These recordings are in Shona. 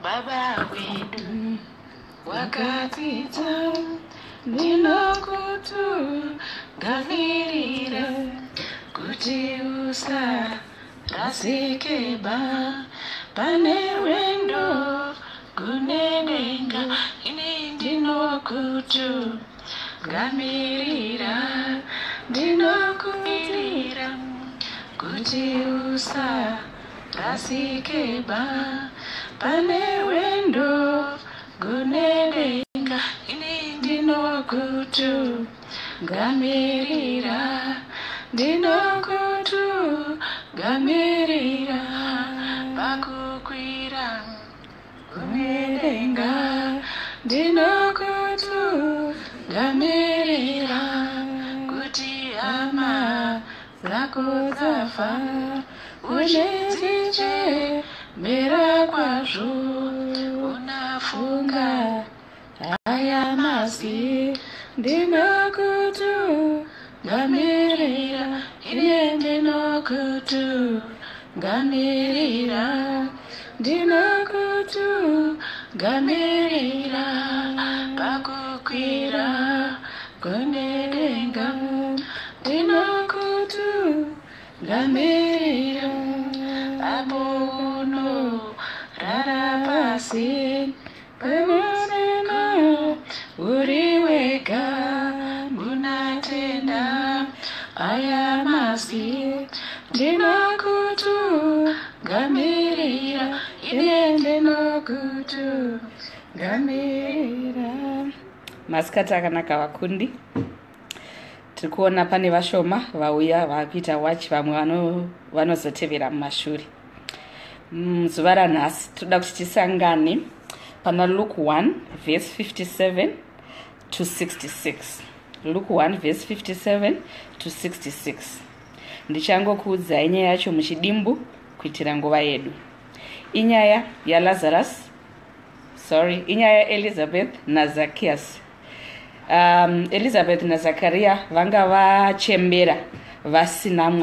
Baba wedu wakatita ndinokutungamirira kuti usarasikeba pane rwendo kunedenga. Ini ndinokutungamirira kuti usarasikeba pane rwendo kunedenga. Ini ndinokutungamirira pakukwira kunedenga. Ndinokutungamirira kuti hama zako dzafa uchidzichemera kwazvo unafunga haya masi. Ndinokutungamirira ine ndinokutungamirira pakukwira kunedenga. Ndinokutungamirira apo unorara pasi pemunena uri wega munatenda aya masi. Ndinokutungamirira ine ndinokutungamirira. Masikati akanaka vakundi. Tiri kuona pane vashoma vauya vakuita watch, vamwe vanozotevera mumashure. Zuva ranhasi toda kuti tisangane pana Luke 1 verse 57 to 66. Luke 1 verse 57 to 66. Ndichangokuudzai nyaya yacho muchidimbu kuitira nguva yedu. Inyaya inyaya Elizabeth na Zacchaeus. Elizabeth na Zakaria vanga vachembera vasina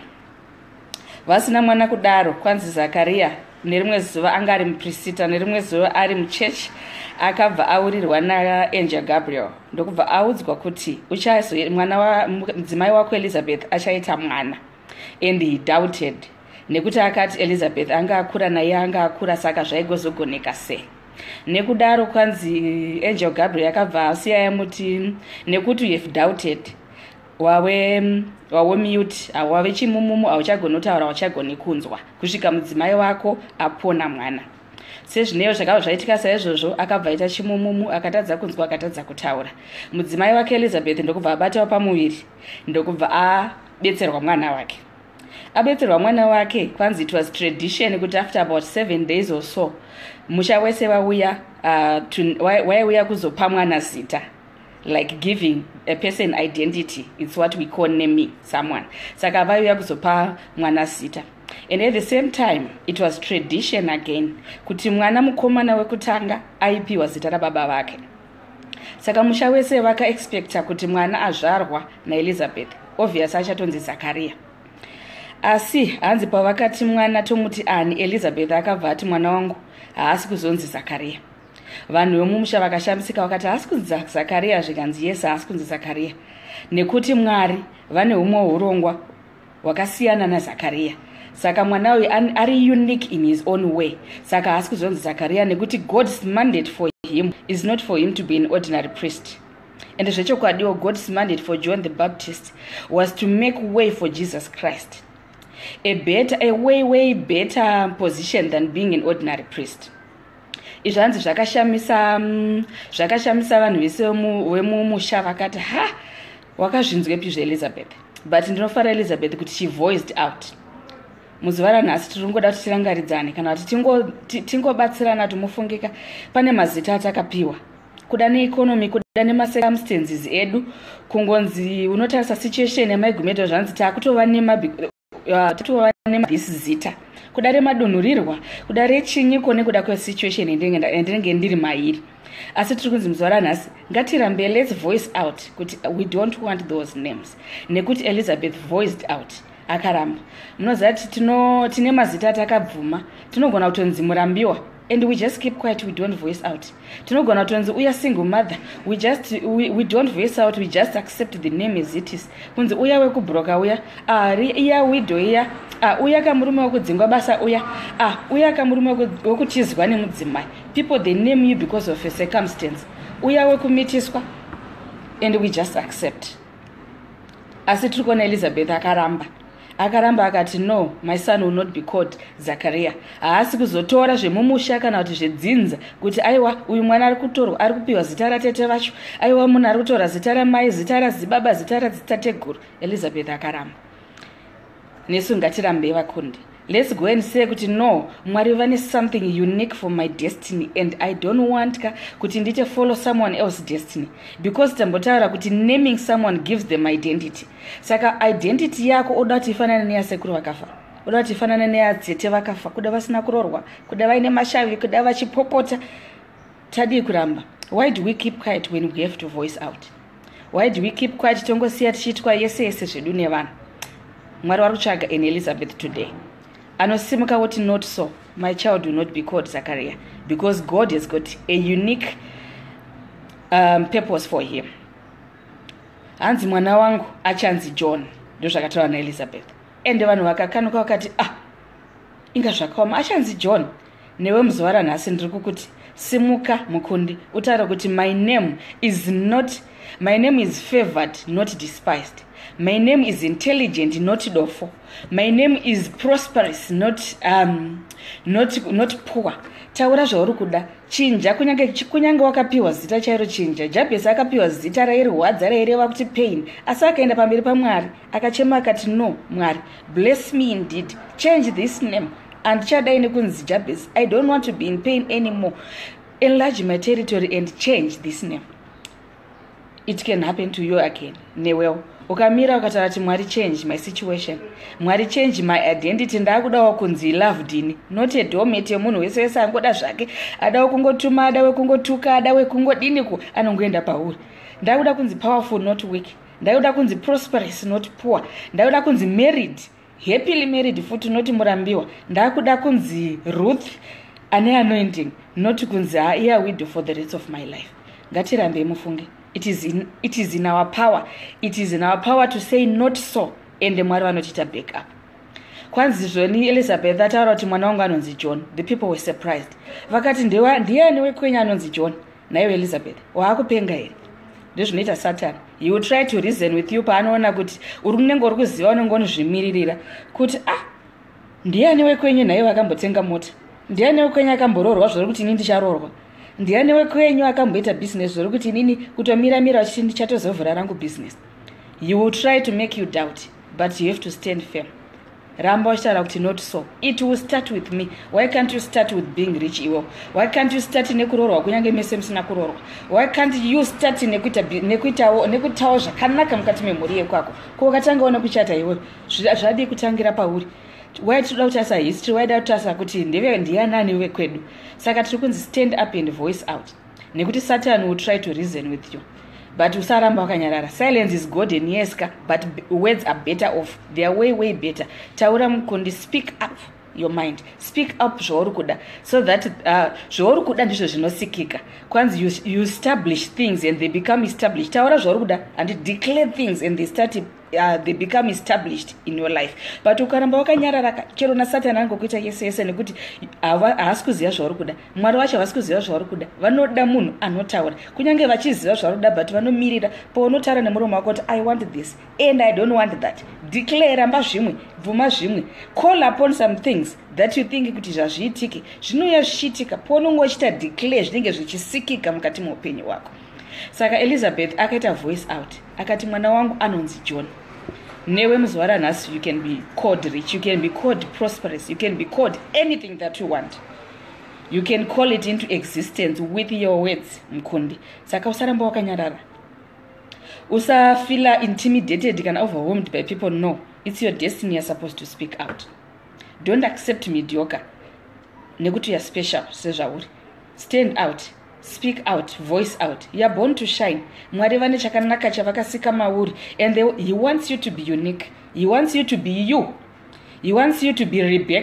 mwana kudaro. Kwanzi Zakaria nerimwe zuva anga ari muprista, nerimwe zuva ari muchechi, akabva aurirwa naangel Gabriel ndokubva audzwa kuti mudzimai wako Elizabeth achaita mwana. And he doubted, nekuti akati Elizabeth anga akura naye anga akura, saka zvaigozogoneka sei. Nekudaro kwanzi angel Gabriel akabva asiya muti nekuti you have doubted, wawe mute, wave chimumumu, hauchagoni kutaura, hauchagoni kunzwa kusvika mudzimai wako apona mwana. Sezvineyo zvakava zvaitika saizvozvo, akabva aita chimumumu, akatadza kunzwa, akatadza kutaura. Mudzimai wake Elizabeth ndokubva abatawo pamuviri, ndokubva abetserwa mwana wake. Abetserwa mwana wake, kwanzi it was tradition kuti after about 7 days or so musha wese waiuya kuzopa mwana zita, like giving a person identity. It's what we call naming someone. Saka vaiuya kuzopa mwana zita. And at the same time it was tradition again kuti mwana mukomana wekutanga aipiwa zita rababa vake. Saka musha wese vakaexpecta kuti mwana azvarwa naElizabeth obvious achatonzi Zakaria. Asi hanzi pavakati mwana tomuti ani, Elizabeth akabva ati mwana wangu haasi kuzonzi Zakaria. Vanhu vemumusha vakashamisika vakati haasi kunzi Zakaria, zvikanzi yes haasi kunzi Zakaria, nekuti Mwari vane humwe urongwa hwakasiyana naZakaria. Saka mwana uyu ari unique in his own way. Saka haasi kuzonzi Zakaria nekuti God's mandate for him is not for him to be an ordinary priest. And zvechokwadiwo God's mandate for John the Baptist was to make way for Jesus Christ. A way better position than being an ordinary priest. Izvi hanzi zvakashamisa vanhu vese vemumusha vakati wakazvinzwepi zveElizabeth. But ndinofara Elizabeth kuti she voiced out. Muzuva ranhasi tiringoda kuti tirangaridzane kana kuti tingobatsirana timufungika. Pane mazita atakapiwa kuda neeconomy, kuda nemacircumstances edu, kungonzi unotarisa situation yamaigumeto zvanzi takutova this zita kuda remadonhurirwa, kuda rechinyiko, nekuda kwesituation endinenge ndiri mairi. Asi tiri kunzi muzuva ranhasi ngatirambe, let's voice out kuti we don't want those names, nekuti Elizabeth voiced out akaramba. Munoziva kuti tine mazita atakabvuma, tinogona kutonzi Murambiwa and we just keep quiet, we don't voice out. Tinogona kutonzi uya single mother, we don't voice out, we just accept the name as it is. Kunzi uya wekubroka uya, iya widow iya, uya kamurume wekudzingwa basa uya, uya kamurume wekuchizwa nemudzimai. People, they name you because of a circumstance. Uya wekumitiswa, and we just accept. Asi tiri kuona Elizabeth akaramba akati no, my son will not be called Zachariah. Haasi kuzotora zvemumusha kana kuti zvedzinza kuti aiwa uyu mwana ari kutorwa ari kupiwa zita ratete vacho, aiwa munhu ari kutora zita ramai, zita razibaba, zita radzitateguru. Elizabeth akaramba. Nesu ngatirambei vakundi. Let's go and say kuti no, Mwari vane something unique for my destiny, and I don't want kuti ndite follow someone else's destiny, because tambotaura kuti naming someone gives them identity. Saka identity yako oda kuti ifanane neyasekuru vakafa, oda kuti ifanane neyadzete vakafa, kuda vasina kurorwa, kuda vaine mashavi, kuda vachipopota. Tadii kuramba. Why do we keep quiet when we have to voice out? Why do we keep quiet tongosiya tichitwa yese yese zvedu nevanhu? Mwari vari kutsvaga in Elizabeth today. Anosimuka woti not so, my child will not be called Zachariah, because God has got a unique purpose for him. Hanzi mwana wangu achanzi John, ndo zvakataura naElizabeth. Ende vanhu vakakanuka vakati inga zvakaoma, achanzi John. Newe muzuva ranhasi ndiri kukuti simuka mukundi utaura kuti my name is favored, not despised. My name is intelligent, not dofo. My name is prosperous, not poor. Taura zvauri kuda. Chinja kunyange wakapiwa zita chairo chinja. Jabhesi akapiwa zita rairwadza raireva kuti pain. Asi akaenda pamberi paMwari akachema akati no, Mwari, bless me indeed. Change this name. And chadai nekunzi Jabhesi, I don't want to be in pain anymore. Enlarge my territory and change this name. It can happen to you again. Newell. Ukamira ukataura kuti Mwari change my situation, Mwari change my identity, ndakudawo kunzi loved in, not a domete munhu wese wese angoda zvake, adawo kungotuma, adawe kungotuka, adawe kungodiniko, anongoenda pauri. Ndakuda kunzi powerful, not weak. Ndakuda kunzi prosperous, not poor. Ndakuda kunzi married, happily married, futi not murambiwa. Ndakuda kunzi Ruth, ane anointing, not kunzi iya widow for the rest of my life. Ngatirambe mufunge. It is in our power. It is in our power to say not so, and Mwari vanochita back up. Kwanzi zvoni Elizabeth ataura kuti mwana wangu anonzi John. The people were surprised. Vakati ndiani wekwenyu anonzi John? Naiwe Elizabeth, waakupenga here. Ndozvinoita Satan. He will try to reason with you paanoona kuti unenge uri kuziva unenge unozvimiririra kuti ndiani wekwenyu naiwe vakambotenga mota? Ndiani wekwenyu akambororwa zvori kuti ini ndicharorwa? Ndiani wekwenyu akamboita business zvori kuti inini kutomira kuti ndichatozovhura rangu business? He will try to make you doubt, but you have to stand firm. Ramba uchitaura kuti not so. It will start with me. Why can't you start with being rich iwo? Why can't you start nekurorwa kunyange mese musina kurorwa? Why can't you start nekutawo zvakanaka mukati memhuri yekwako? Ko ukatanga nekuchata iwe zvadi kutangira pauri. Why toda kutasa history? Why toda kutasa kuti ndianani wekwedu? Saka tiri kunzi stand up and voice out. Nekuti Satan will try to reason with you. But usaramba wakanyarara. Silence is golden, yes, but words are better off. They are way better. Taura mukundi, speak up your mind. Speak up zvauri kuda, so that zvauri kuda ndizvo zvinosikika. Kwanzi you establish things and they become established. Taura zvauri kuda and declare things and they become established in your life. But ukaramba wakanyarara, chero na Satan angokuita yese nekuti haasi kuziva zvauri kuda. Mwari wacho havasi kuziva zvauri kuda. Vanoda munhu anotaura. Kunyange vachiziva zvauri kuda, but vanomirira paunotaura nemuromo wako kuti I want this and I don't want that. Declare, ramba zvimwe, bvuma zvimwe. Call upon some things that you think kuti zvazviitike. Zvinouya zvichiitika paunongochita declare zvinenge zvichisikika mukati muupenyu hwako. Saka Elizabeth akaita voice out. Akati mwana wangu anonzi John. Newe muzuva ranhasi, you can be called rich, you can be called prosperous, you can be called anything that you want. You can call it into existence with your words, mkundi. Saka usaramba wakanyarara. Usafila intimidated kana overwhelmed by people. No, it's your destiny you're supposed to speak out. Don't accept mediocre. Nekuti you're special, sezvauri. Stand out. Speak out, voice out. You are born to shine. Mwari vane chakanaka chavakasika mauri, and he wants you to be unique. He wants you to be you. He wants you to be Rebecca,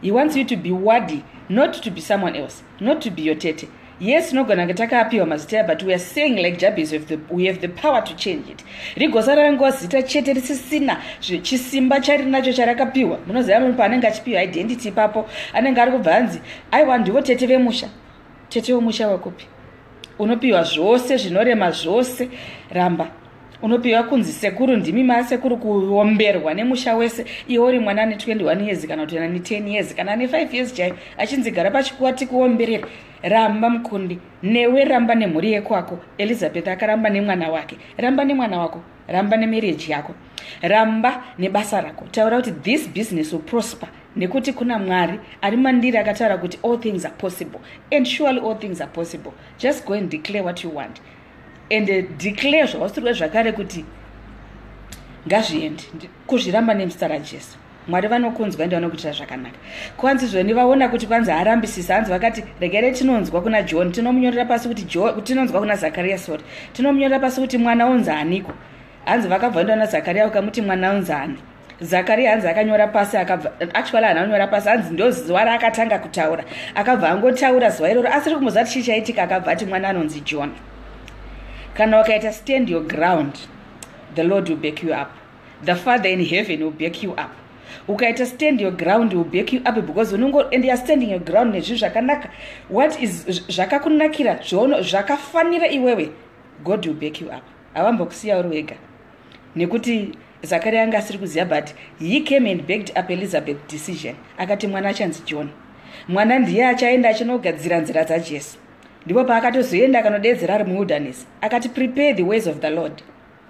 He wants you to be worthy, not to be someone else, not to be your tete. Yes, no gonna getaka apiwa mazita, but we are saying like Jabez, we have the power to change it. Rigosara rango zita chete risisina chisimba chari nacho charakapiwa. Munoziva munhu paanenge achipiwa identity papo anenge ari kubva anzi aiwa ndivo tete vemusha. Tete wemusha wakopi. Unopiwa zvose zvinorema zvose ramba. Unopiwa kunzi sekuru ndimi masekuru kuomberwa nemusha wese. Iwe uri mwana ane 21 years kana kuti ane 10 years kana ane 5 years chaiyo achinzigara pachikuwati kuomberera. Ramba mukundi, newe ramba nemhuri yekwako. Elizabeth akaramba nemwana wake. Ramba nemwana wako, ramba nemarriage yako. Ramba nebasa rako. Taura kuti this business will prosper. Nekuti kuna Mwari ari mandiri akataura kuti all things are possible. And surely all things are possible. Just go and declare what you want. And declare zvawasirwe zvakare kuti ngazviende. Kuzviramba nemuzita raJesu. Mwari vanokunzwa ende vanokuitira zvakanaka. Kwanzi zvoni vaona kuti kwanzi arambisisa hanzi vakati regere tinonzwa kuna John, tinomunyorera pasi kuti tinonzwa kuna Zakaria sorry. Tinomunyorera pasi kuti mwana unza aniko. Hanzi vakabva ndona Zakaria ukamuti mwana unza ani. Zakaria hanzi akanyora pasi akabva actually anonyora pasi hanzi ndo zuva raakatanga kutaura. Akabva angotaura zuva iroro asiri kumuzati chichaitika akabva ati mwana anonzi John. Kana wakaita stand your ground, the Lord will back you up. The Father in heaven will back you up. Ukaita stand your ground will back you up because unongo and you are standing your ground nezvinhu zvakanaka. What is zvakakunakira zvakafanira iwewe, God will back you up. Avambokusiya uri wega. Nekuti Zakaria anga asiri kuziva but he came and backed up Elizabeth decision. Akati mwana achanzi John. Mwana ndiye achaenda achinogadzira nzira dzaJesu. Ndipo paakatozoenda akanodedzera ari muwilderness. Akati prepare the ways of the Lord.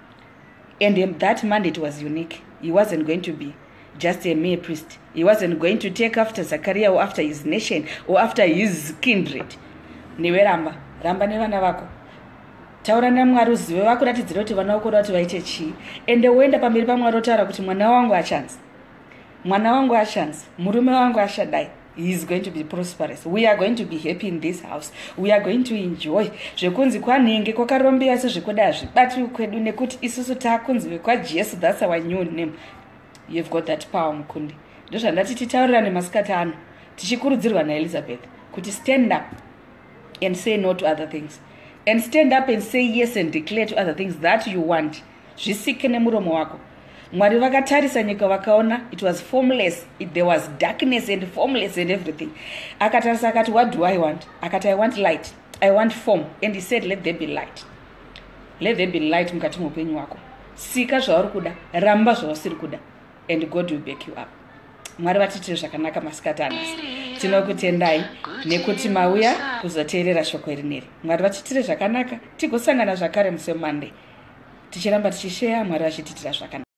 And that mandate was unique. He wasn't going to be just a mere priest. He wasn't going to take after Zachariah or after his nation or after his kindred. Newe ramba nevana vako. Taura naMwari uzive vakuratidzira kuti vana vako kuti vaite chii. Ende uenda pamberi paMwari otaura kuti mwana wangu achanzi. Mwana wangu achanzi. Murume wangu achadai. He is going to be prosperous. We are going to be happy in this house. We are going to enjoy. Zvekunzi kwanenge kwakarombewa sezvekuda hazvibati kwedu nekuti isusu takunzi kwaJesu. That's our new name. You've got that power mukundi. Ndozvandati titaurirane masikati ano tichikurudzirwa naElizabeth kuti stand up and say no to other things. And stand up and say yes and declare to other things that you want. Zvisike nemuromo wako. Mwari vakatarisa nyika vakaona it was formless. There was darkness and formless and everything. Akatarisa akati what do I want? Akati I want light. I want form. And he said let there be light. Let there be light mukati muupenyu wako. Sika zvauri kuda, ramba zvawasiri kuda. And God will back you up. Mwari vatitire zvakanaka masikati anasi. Tinokutendai nekuti mauya kuzoteerera shoko rineri. Mwari vatitire zvakanaka, tigosangana zvakare musi weMonday. Tichiramba tichishare, Mwari vachititira zvakanaka.